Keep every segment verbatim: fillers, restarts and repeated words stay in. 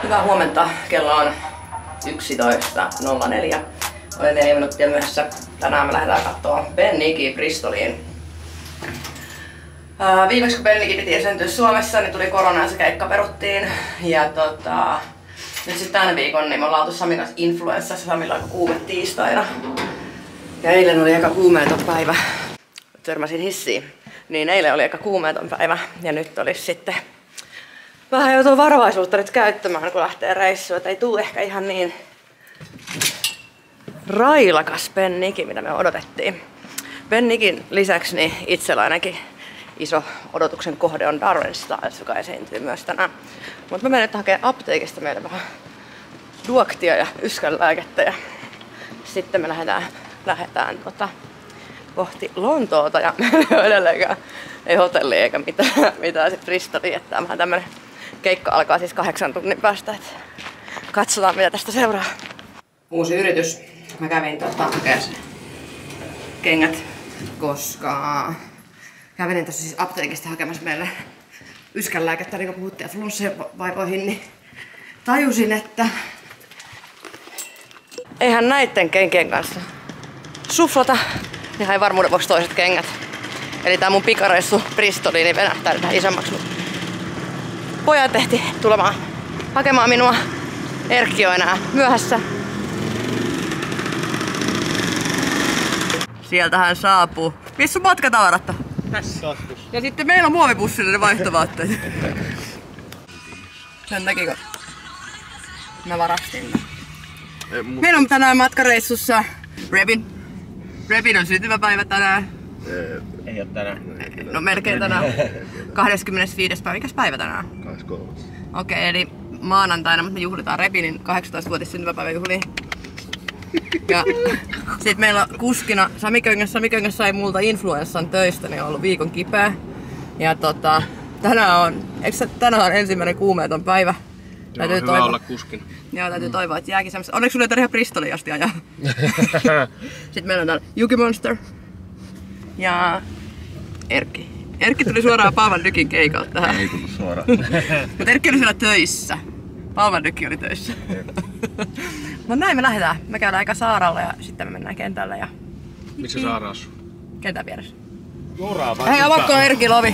Hyvää huomenta. Kello on yksitoista nolla neljä. Olen neljä minuuttia myöhässä. Tänään me lähdetään katsoa Ben Nicki Bristoliin. Ää, viimeksi kun Ben Nicki piti esiintyä Suomessa, niin tuli korona ja se keikka peruttiin. Ja tota, nyt sitten tämän viikon niin me ollaan oltu Samin kanssa influenssassa. Samilla on aika kuume tiistaina. Ja eilen oli aika kuumeeton päivä. Törmäsin hissiin. Niin eilen oli aika kuumeeton päivä. Ja nyt olisi sitten vähän joutuu varovaisuutta nyt käyttämään, kun lähtee reissuun. Että ei tuu ehkä ihan niin railakas Ben Nicki, mitä me odotettiin. Ben Nickin lisäksi niin itsellä ainakin iso odotuksen kohde on Darren Styles, joka esiintyy myös tänään. Mutta mä menen nyt hakemaan apteekista meille vähän duoktia ja yskänlääkettä. Ja sitten me lähdetään, lähdetään tota, kohti Lontoota ja meillä edelleenkään ei hotelli eikä mitään, mitään sit Bristoliin. Että tämä vähän tämmönen keikka alkaa siis kahdeksan tunnin päästä. Et katsotaan mitä tästä seuraa. Uusi yritys. Mä kävin tota hakemaan kengät, koska kävin tässä siis apteekista hakemassa meille yskänlääkettä, niin kun puhuttiin flunssavaivoihin, niin tajusin, että eihän näitten kenkien kanssa suflata. Ihan ei varmuuden vuoksi toiset kengät. Eli tää mun pikareissu Bristoliin niin venähtää nyt isommaksi. Pojat tehti tulemaan hakemaan minua. Erkki on enää myöhässä. Sieltä hän saapuu. Missä sun matkatavarat on? Tässä taskussa. Ja sitten meillä on muovipussille ne vaihtovaatteet. Sen takia kun mä varastin ne. Meillä on tänään matkareissussa Rebin. Rebin on syntymäpäivä tänään. Ei oo tänään. No melkein tänään. kahdeskymmenesviides päivä. Mikäs päivä tänään? kahdeskymmenes. Okei, okay, eli maanantaina me juhlitaan Rebinin kahdeksantoistavuotis syntymäpäiväjuhliin. Ja sit meillä on kuskina Sami Köngäs. Sami Köngäs sai multa influenssan töistä, niin on ollut viikon kipeä. Ja tota, tänään on, eikö tänään on ensimmäinen kuumeeton päivä? Joo, täytyy hyvä toivoa, olla kuskin. joo, täytyy toivoa, että jääkin semmoista. Onneksi sulle ei tarvitse ihan Bristoliin asti ajaa. Sitten meillä on täällä Yuki Monster. Ja Erkki. Erkki tuli suoraan Paul Nykin keikalta tähän. Ei tullut suoraan. Mutta Erkki oli siellä töissä. Paul Nyki oli töissä. No näin me lähdetään. Me käydään aika saaralla ja sitten me mennään kentälle. Ja Missä Saara asuu? kentän vieressä. Joraa vai? Hei, avatko Erkin lovi?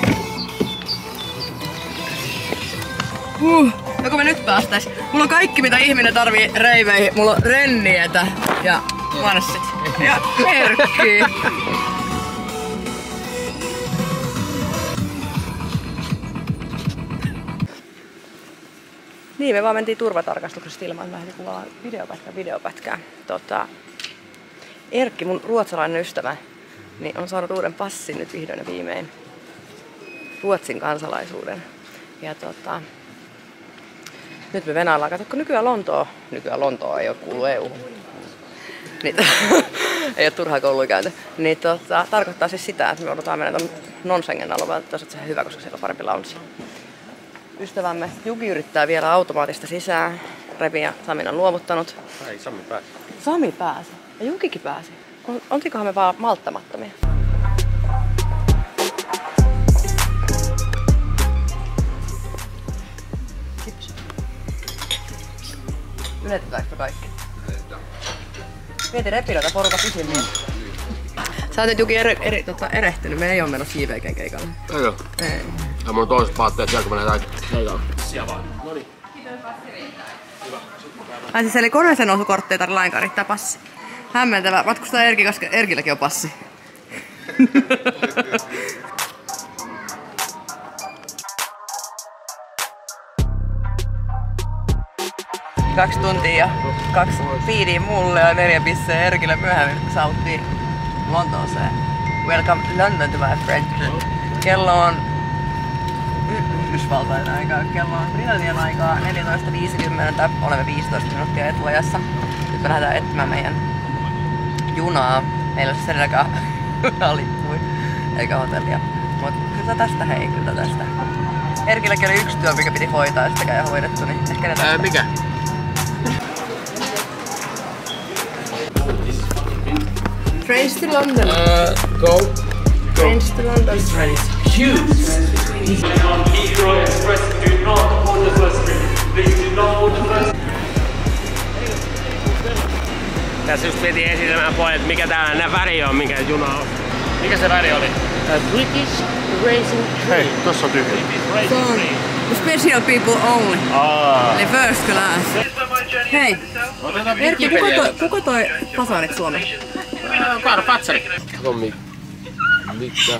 Uh, joko me nyt päästäis? Mulla on kaikki mitä ihminen tarvii reiveihin. Mulla on rennietä ja manssit. Ja Erkki. Niin, me vaan mentiin turvatarkastuksesta ilman, että mä lähdin kuvaamaan videopätkää, videopätkää. Tota, Erkki, mun ruotsalainen ystävä, niin on saanut uuden passin nyt vihdoin ja viimein. Ruotsin kansalaisuuden. Ja tota, nyt me venaillaan. Kato, kun nykyään Lontoo, nykyään Lontoo ei ole kuulu E U-hun. Niin, ei ole turhaa kouluikäyntä. Niin tota, tarkoittaa siis sitä, että me odotaan mennä ton non-Schengen alueelta, että se on hyvä, koska siellä on parempi lounge. Ystävämme Juki yrittää vielä automaattista sisään. Rebi ja Sami on luovuttanut. Ei, Sami pääsi. Sami pääsi. Ja Jukikin pääsi. Oltikohan me vaan malttamattomia? Kips. Yletetäänkö kaikki? Mieti Repilöitä porukka pisimmin. Sä oot nyt Juki eri, eri, tota, erehtynyt. Me ei oo menossa J V G:n keikalle. Ei oo? Ei. Ja mulla on toiset vaatteet siellä, kun me lähdetään keikalle. Siellä vaan. Noniin. Ai siis eli koneeseen nousukortti ei tarvitse lainkaan riittää passi. Hämmentävä. Matkustaa Erki, koska Erkilläkin on passi. Kaksi tuntia ja kaksi fiidiä mulle ja neljä pisseä Erkille myöhemmin, kun saavuttiin Lontooseen. Welcome London to my friend. Kello on Yhdysvaltain aikaa. Kello on Britannian aikaa neljätoista viisikymmentä. Olemme viisitoista minuuttia etuajassa. Nyt me lähdetään etsimään meidän junaa. Meillä on siis edelläkään junalippui eikä hotellia. Mut kyllä tästä hei, kyllä tästä. Erkilläkin oli yksi työ, mikä piti hoitaa ja sitäkään ei hoidettu, niin ehkä ne tästä. Ää, mikä? Trains to London. Uh, go. Trains to London. Trains. choose. On Heathrow Express, do not board the first train. Please do not board the first. Tässä just piti esitellä pojat, mikä tällainen väri on, mikä juna on. Mikä se väri oli? A British Racing Train. Hei, tossa on tyhjä. Se on special people only. Aa. Eli first class. Hei, Erkki, kuka toi, kuka toi fasaanit Suomeen? Kaara Patsari. Kato mi... Mitä?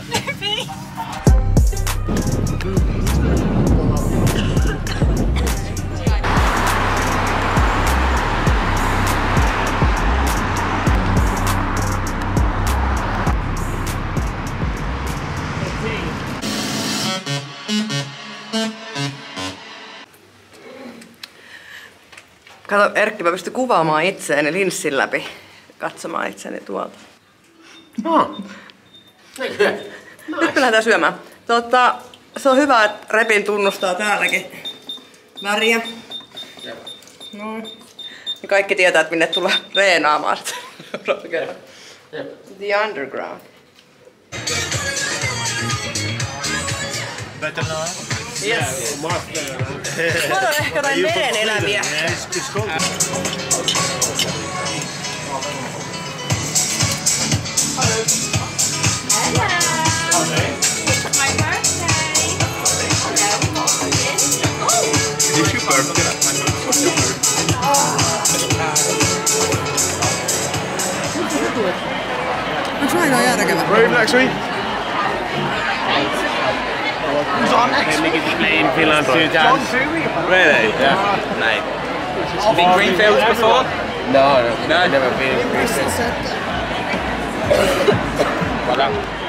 Kato, Erkki, mä pystyn kuvaamaan itseäni linssin läpi, katsomaan itseäni tuolta. No. Nyt me lähdetään syömään. Tota, se on hyvä, että Repin tunnustaa täälläkin väriä. No. Ja kaikki tietää, että minne tullaan reenaamaan. The Underground. Yes. Mä oon ehkä jotain veen eläviä. Onks aika järkevä? Ready next week? Who's on next week? Played in Finland two times. Really? Yeah. Mate. You been Greenfields before? No, no, No? never been in Greenfield. Well done.